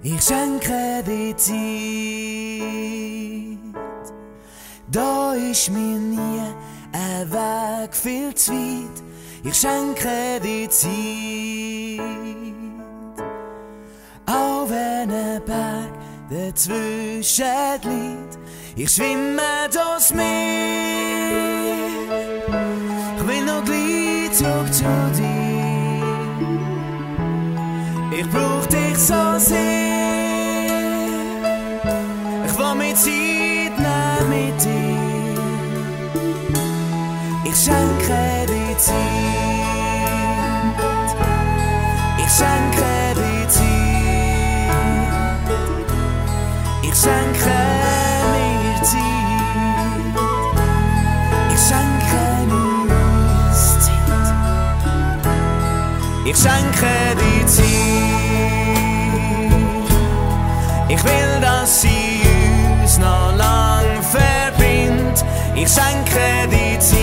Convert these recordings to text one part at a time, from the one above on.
Ich schenke dir Zeit, da ist mir nie ein Weg viel zu weit. Ich schenke dir Zeit, auch wenn ein Berg dazwischen liegt. Ich schwimme durchs Meer, ich will noch gleich zurück zu dir. Ich brauch dich so sehr, ich will mir Zeit nehmen mit dir. Ich schenke dir Zeit, ich schenke dir Zeit, ich schenke mir Zeit, ich schenke uns Zeit, ich schenke dir Zeit. Ich will, dass sie uns noch lang verbindet. Ich schenke dir Zeit.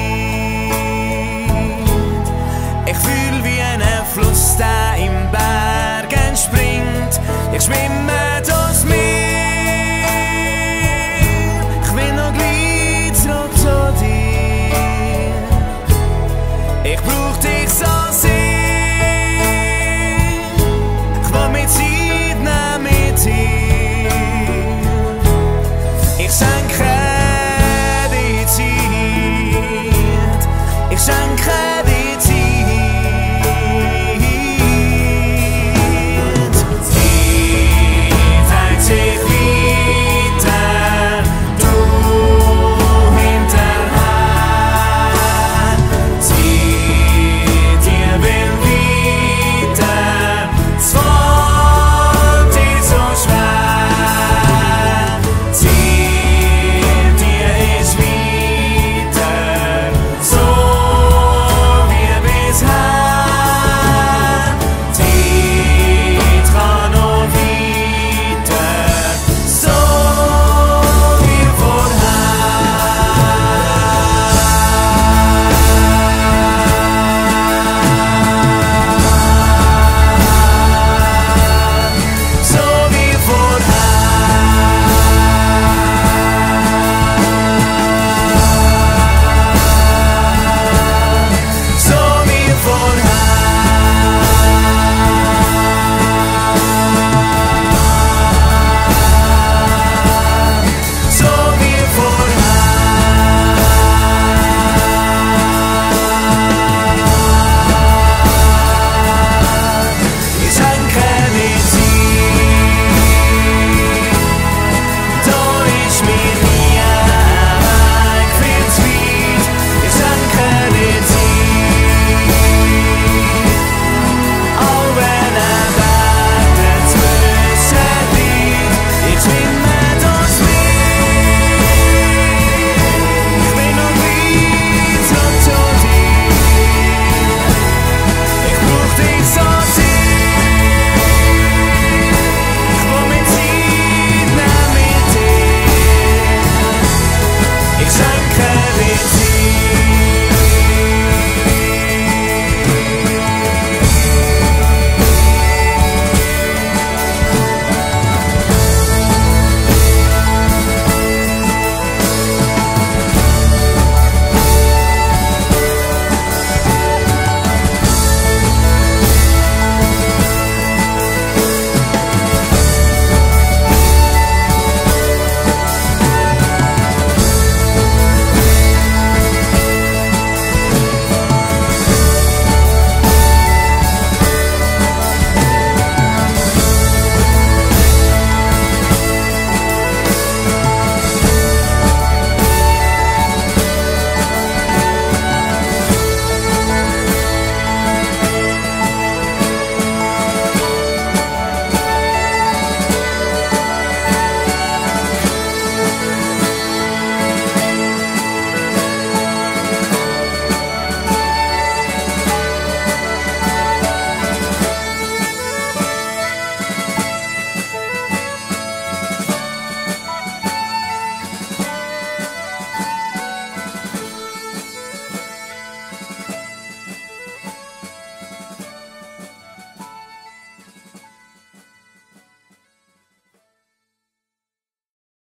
Ich fühl wie ein Fluss, der im Berg entspringt. Ich schwimme